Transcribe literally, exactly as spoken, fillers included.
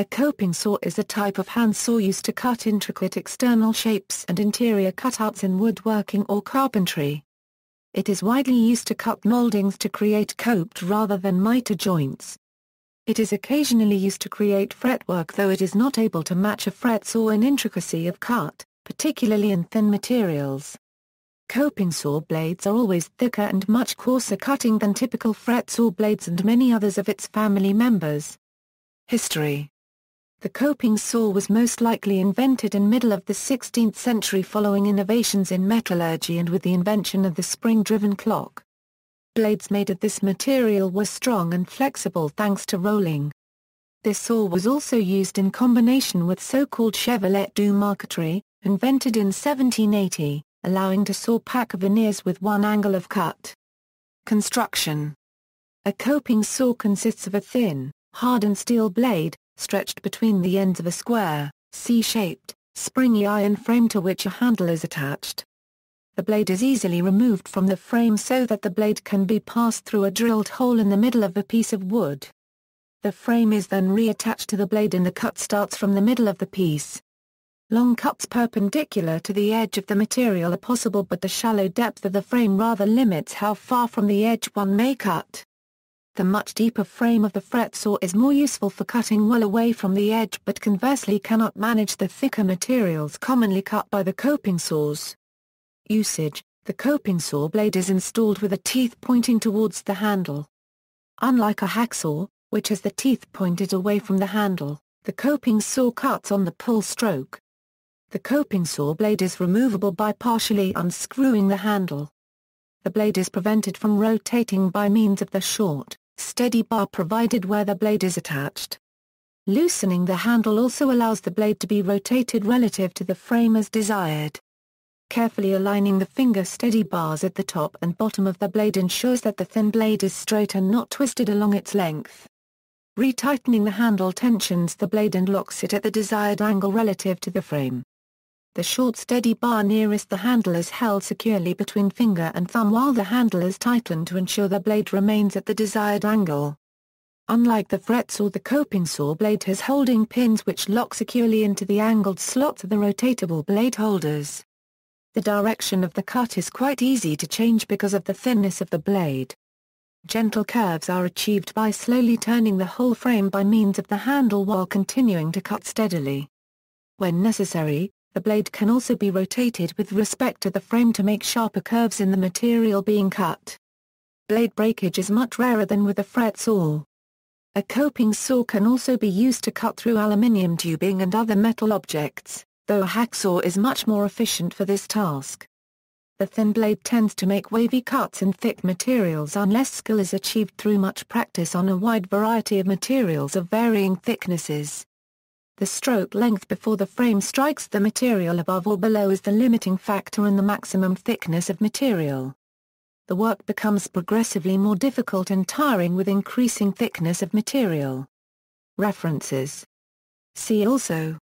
A coping saw is a type of handsaw used to cut intricate external shapes and interior cutouts in woodworking or carpentry. It is widely used to cut moldings to create coped rather than miter joints. It is occasionally used to create fretwork, though it is not able to match a fret saw in intricacy of cut, particularly in thin materials. Coping saw blades are always thicker and much coarser cutting than typical fret saw blades and many others of its family members. History. The coping saw was most likely invented in middle of the sixteenth century following innovations in metallurgy and with the invention of the spring-driven clock. Blades made of this material were strong and flexible thanks to rolling. This saw was also used in combination with so-called Chevrolet du marqueterie, invented in seventeen eighty, allowing to saw pack veneers with one angle of cut. Construction. A coping saw consists of a thin, hardened steel blade, stretched between the ends of a square, C-shaped, springy iron frame to which a handle is attached. The blade is easily removed from the frame so that the blade can be passed through a drilled hole in the middle of a piece of wood. The frame is then reattached to the blade and the cut starts from the middle of the piece. Long cuts perpendicular to the edge of the material are possible, but the shallow depth of the frame rather limits how far from the edge one may cut. The much deeper frame of the fret saw is more useful for cutting well away from the edge, but conversely cannot manage the thicker materials commonly cut by the coping saws. Usage. The coping saw blade is installed with the teeth pointing towards the handle. Unlike a hacksaw, which has the teeth pointed away from the handle, the coping saw cuts on the pull stroke. The coping saw blade is removable by partially unscrewing the handle. The blade is prevented from rotating by means of the short, steady bar provided where the blade is attached. Loosening the handle also allows the blade to be rotated relative to the frame as desired. Carefully aligning the finger steady bars at the top and bottom of the blade ensures that the thin blade is straight and not twisted along its length. Retightening the handle tensions the blade and locks it at the desired angle relative to the frame. The short steady bar nearest the handle is held securely between finger and thumb while the handle is tightened to ensure the blade remains at the desired angle. Unlike the fret saw, the coping saw blade has holding pins which lock securely into the angled slots of the rotatable blade holders. The direction of the cut is quite easy to change because of the thinness of the blade. Gentle curves are achieved by slowly turning the whole frame by means of the handle while continuing to cut steadily. When necessary, the blade can also be rotated with respect to the frame to make sharper curves in the material being cut. Blade breakage is much rarer than with a fret saw. A coping saw can also be used to cut through aluminium tubing and other metal objects, though a hacksaw is much more efficient for this task. The thin blade tends to make wavy cuts in thick materials unless skill is achieved through much practice on a wide variety of materials of varying thicknesses. The stroke length before the frame strikes the material above or below is the limiting factor in the maximum thickness of material. The work becomes progressively more difficult and tiring with increasing thickness of material. References. See also